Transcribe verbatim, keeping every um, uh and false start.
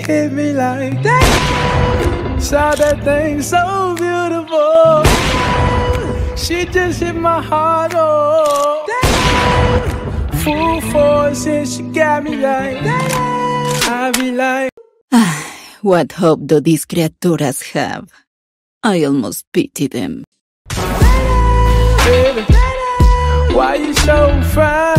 hit me like that. Saw that thing so beautiful. She just hit my heart, oh. Full force and she got me like that. I be like, what hope do these criaturas have? I almost pity them. baby, why you so fine?